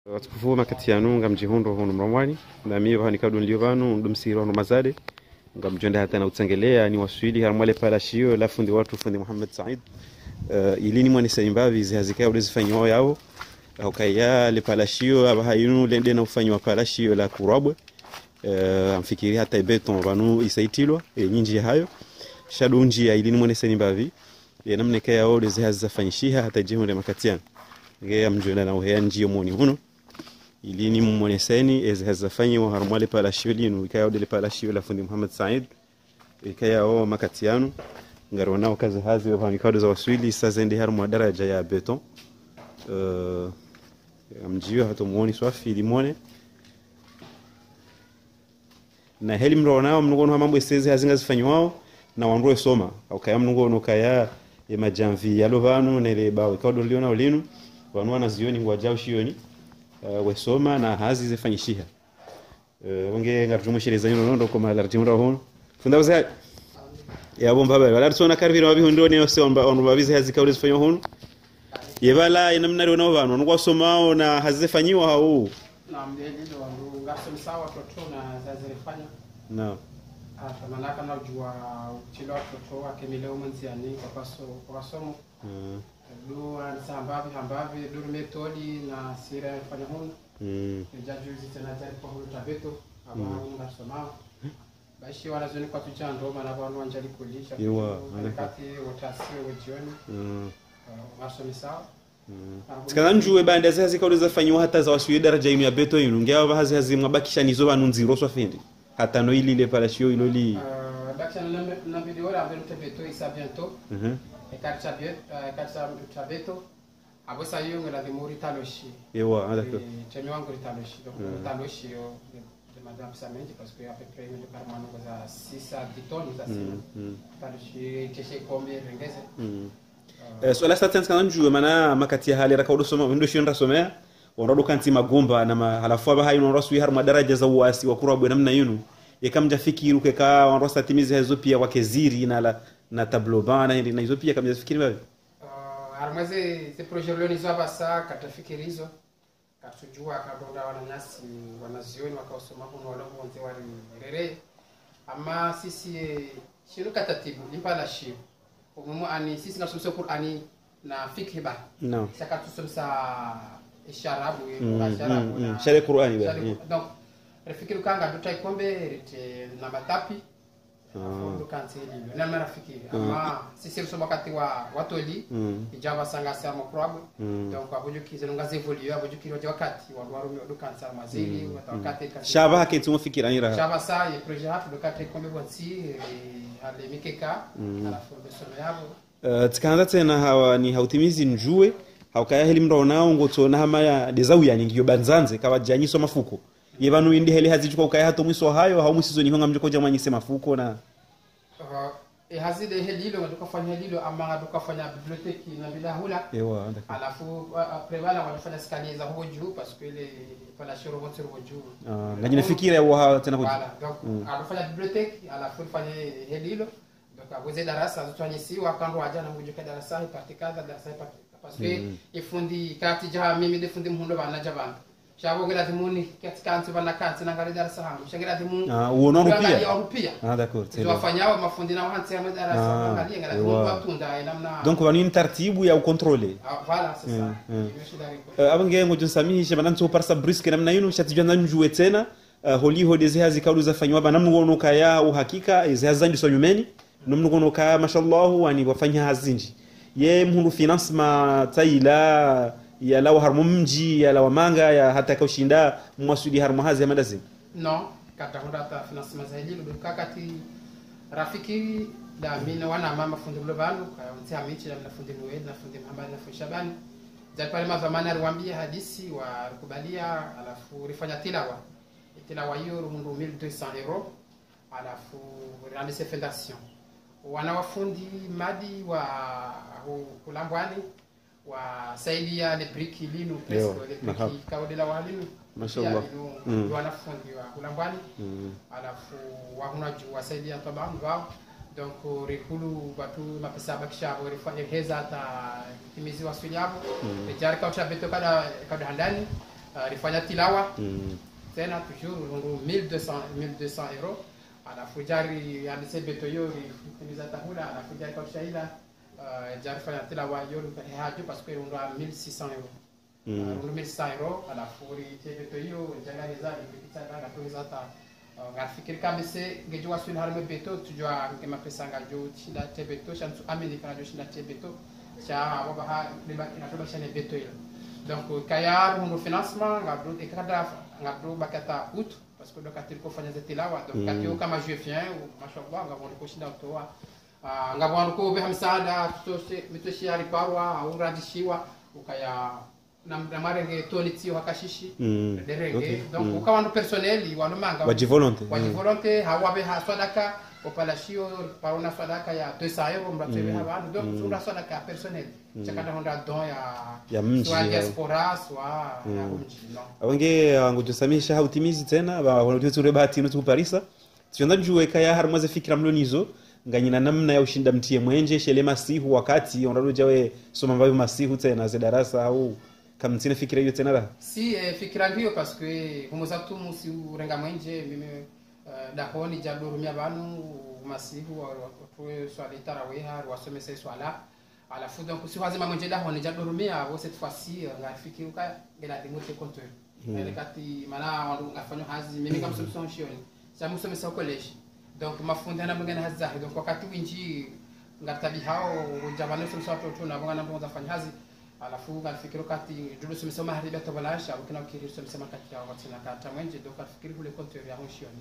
Watukufu makatianu ngamjihundo hono mramwani na mimi hani kadun liovanu ndumsiro no mazade ngamjonda hata na utsangelea ni waswili harmale pala shio la fundi watu fundi Muhammad Said ilini mwana saimbavi zihazikaya ulizifanywa yao ukaya le pala shio abahayunu lende na ufanywa pala shio la kurabwe amfikiri hata beton banu isaitilwa nyinji hayo shadunji ya ilini mwana saimbavi namne kaya ole zihazafanyishiha hata jihunde makatianu ngea mjonda na uhea njio moni huno ilini mmoneseni ezhazafanyi wa harmale pala shiolinu ikaya odele pala shiola fundi Muhammad Said ikaya o makatianu ngarona wakazi hazi wa mikado za waswili sazende harmu daraja ya beton amjio hato muoni swafi limone na heli mrona mnogono mambo eseze hazinga zifanywa na wanroe soma au kaya mnogono kaya ya majamvi yalovanu nele bawe kado liona olinu wanwana zioni ngwajao shioni wesoma na hazi zifanyishiha wange ngarjumushiriza nondo koma larjimura hono funda waza ya bomba baba wala tsona karvira wabi ndoni yose on babize hazi kawle zifanywa hono yebala inamnari ona vanhu nokwasomao na hazi zifanyiwa hao na mdelizo wangu ngasomsawa totona zazifanya no manaka na jua chilo toto wake mileo mwanziani kwa somo do ansambavi hambavi do metodi na sira fanya hono jajuzi tena tayari kwa hulo tabeto aba ngasoma bashi wanazoni kwa tuchando maana abantu wanjali kulisha wakati watasio wajioni wasomisa Tikalanjuwe banda zazi kauliza fanywa hata za wasuye daraja inu ya beto inu ngea bahazi hazi mwabakisha nizo banu nziro swafindi hata no ili le pala shio ilo li bakisha na video la beto beto isa bientôt e karcha beto abosa yo ngela de mori taloshi ewa d'accord chami wangu taloshi donc taloshi yo de madame Samendi parce que à peu près de parmano za 6 à 10 tonnes za taloshi keshe kombe rengeze so la statens kan njue mana makati ya hali rakaudo soma ndo shionda somea onrado kanti magomba na halafu aba hayo nrasu har madaraja za uasi wa kurabwe namna yinu yekamja fikiru keka onrosa timizi hizo pia wakeziri na tableau bana na hizo pia kamja fikiri babi armaze se projet leo nizo abasa katafikirizo katujua kadonda wananyasi wanazioni wakaosoma huno wala bonze wali rere ama sisi shinu katatibu impala shi umumu ani sisi ngasomsa Qur'ani na fikhi ba no saka tusomsa isharabu isharabu na shari Qur'ani ba donc refikiru kanga dutai kombe rite na matapi ndo kanseli na marafiki ama sisi lusoma kati wa watoli ijaba sanga sama kurabwe donc abujukize ngaze evolue abujukiro wakati wa warumi ndo kansala mazili wakati shaba haketu mufikira nira shaba sa ye projet hapo ndo kati kombe bonsi ale mikeka alafu besoma yabo tikaanza tena hawa ni hautimizi njue haukaya heli mraonao ngotona hama ya dezauya ningiyo banzanze kawajanyiso mafuko yebanu indi heli hazichukua ukaya hato mwiso hayo hau mwisizo ni honga mjoko jamanyise mafuko na hazide helilo ngadukafanya helilo ama ngadukafanya biblioteki na bila hula ewa alafu prevala wanafanya skani za huko juu parce que ile pala shoro wote huko juu ngajina fikira wa tena kwa donc anafanya biblioteki alafu fanya helilo donc abuze darasa zotwanyisiwa kando ajana mujuka darasa ipatikaza darasa ipatika parce que ifundi kati jaha mimi defundi mhundo bana jabana shabo gela timuni katika antu bana kati na ngari darasa hangu shagela timu uono rupia d'accord c'est wafanyao mafundi na wahansi ya madarasa angalia ngala timu watunda namna donc wani taratibu ya ukontrole voilà c'est ça abange ngo junsamihisha bananzo parsa briske namna yinu shatijana njue tena holiho dezihazi kaudu zafanywa bana mnugono kaya uhakika ezihazandi sonyumeni nomnugono kaya mashallah wani wafanya hazinji ye mhundu finance ma taila ya lawa harmu mji ya lawa manga ya hata kaushinda mwasudi harmu hazi ya madazi no kata honda ta finance mazahili ndo kakati rafiki da mina wana mama fundi global kwa mtia michi na fundi Noel na fundi Muhammad na fundi Shabani za pale mazamani aliwaambia hadisi wa kubalia alafu rifanya tilawa hiyo rundu 1200 euro alafu realize fondation wana wafundi madi wa kulambwani wa saidia le briki linu presque le briki kaudela walinu mashallah wanafundi wa kulambwani alafu wahunaju wasaidia taban wao donc rikulu batu mapesa bakisha rifanya heza ta timizi wasuli hapo jar kaucha beto kada handani rifanya tilawa tena toujours 1200 euros alafu jari hadise beto yori ni za tahula alafu jari kwa shaila jari fanya tilawa yori hajo parce que on doit 1600 euros on 1600 euros alafu ri beto yo jari za ikitaka ngatuliza ta ngafikiri kabisa ngejua swali harme beto tujua kama pesa ngajo chinda te beto chansu amerika ngajo chinda te beto cha wabaha libaki na toba chane beto ile donc kaya mon financement ngabdo ekada ngabdo bakata août parce que donc atil ko fanya zetilawa donc katio kama juin mashallah ngabdo ko shinda toa ngabdo ko be hamsada mitoshi ari parwa au radishiwa ukaya na marenge tonitio hakashishi derenge donc ukawa no personnel wano manga wajivolonte hawabe haswadaka opalashio parona sadaka ya 200 euros mbatebe habantu donc sura sadaka personnel chakanda honda don ya mji ya diaspora swa ya mji no awenge ngujusamisha hautimizi tena wanatuture bahati nutu parisa tionda njue kaya harmaze fikira mlonizo nganyina namna ya ushinda mtie mwenje shele masihu wakati ondaruja we soma mbayo masihu tena za darasa au kama tina fikira hiyo tena la si fikira ndio parce que humuzatu musi urenga mwenje mimi dahoni jadurumia banu masihu watwe swali tarawiha wasomese swala alafu donc si wazima mwenje dahoni jadurumia wo cette fois-ci ngafikiri ka ngela dimote compteur ile kati mana wandu ngafanya hazi mimi kama solution shioni samu somesa college donc mafunda na mngena hazi zahi donc wakati winji ngatabi hao jabana solution watu na bwana ndo zafanya hazi alafu ngafikiri kati ndio somesoma hariba tabalasha ukina ukiri somesema kati ya watu na kata mwenje donc afikiri kule compteur ya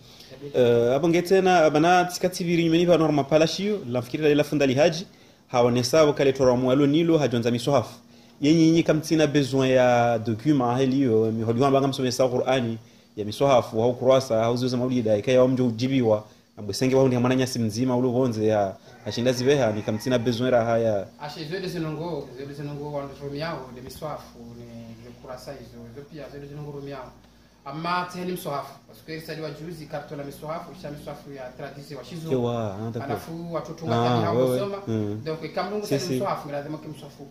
shioni hapo ngetena bana tsikatibiri nyumeni ba norma palashio lafikiri la funda lihaji haonesa wakale toramwalo nilo hajonza miswahafu yenyi kamtina besoin ya document helio mihodiwa banga msomesa Qur'ani ya miswahafu au kurasa au zuza maulida ikaya mjo ujibiwa abusenge wao ndi mwananya simzima ulo bonze ya ashinda zibeha ni kamtina besoin ra haya ashizo de zinongo wandu romiao de miswahafu ni kurasa hizo pia zile zinongo romiao amma tani miswahafu parce que sali wajuzi karto la miswahafu isha miswahafu ya tradisi wa shizo alafu watoto ngati hao soma donc kama mungu sali miswahafu lazima kimswahafu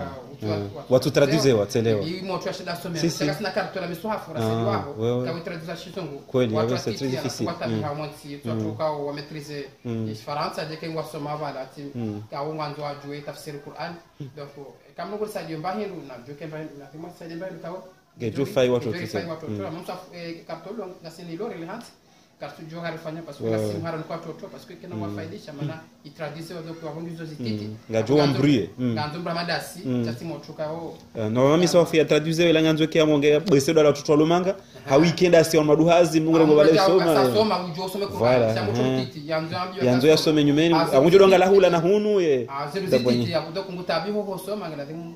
watu traduze watelewa hii moto shida somea sasa na karto la miswahafu rasili wao kwa traduza shizongo kweli hapo c'est très difficile watu hao mwanzi watu kwa wa maîtriser Faransa je kengo soma bala tim kwa mwanzo ajue tafsiri Qur'an donc kama mungu sali mbahiru na joke mbahiru na kama sali mbahiru kwa gejo fai watu tisa msa kartolo ngasini lori lihat kartu joga rifanya parce que la simhara ni kwa toto parce que kina wafaidisha maana itradise wao kwa hundi hizo zititi ngajo ambrie nganzo bramadasi chasimo tuka o no mami safi ya traduce ile nganzo kia monge besedo la watoto lumanga ha weekend asi on maduhazi mungu ngo bale soma soma ujo some kwa samu tutiti yanzo ya some nyumeni amujo donga la hula na hunu ye zititi ya kudo kungutabi ho soma ngala dimu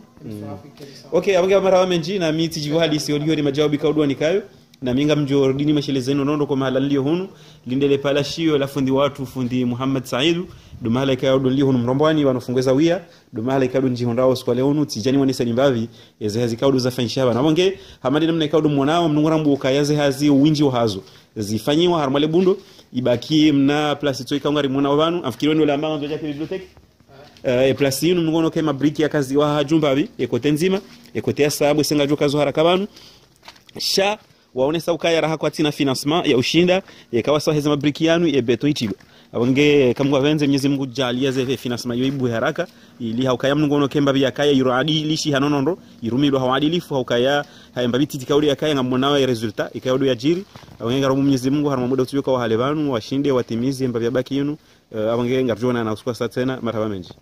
okay abanga mara wamenji na miti jiwali si oliyo ni majawabi kaudwa nikayo na minga mjo dini mashelezeno nondo kwa mahala ndio hunu lindele palashio la fundi watu fundi Muhammad Saidu dumahala ikayo ndio hunu mrombwani wanafungweza wia dumahala ikayo njihondao sikwale hunu tijani wani salimbavi yeze hazi kayo za fanshaba na wange hamadi namna ikayo mwanao mnungura mbuka yaze hazi uwinji hazo zifanyiwa harmale bundo ibaki mna place to ikangari mwana wabanu afikiri ndio lamba ndio yake bibliothèque place yinu mnungono kema briki ya kazi wa hajumbavi ekote nzima ekote sababu senga joka zo haraka banu sha waonesa ukaya raha kwa tina financement ya ushinda ikawa sawa heza mabriki yanu ya beto itigo abange kamwa venze Mwenyezi Mungu jalia ze financement yo ibu haraka ili haukaya mnungono kemba bya kaya yuradi lishi hanonondo irumilo hawadilifu haukaya haemba biti kauli ya kaya ngamonawa ya resultat ikayodo ya jiri abange ngaro Mwenyezi Mungu harama muda tuyoka wa halebanu washinde watimizi emba bya baki yenu abange ngarjona na usikwa tena marhaba menji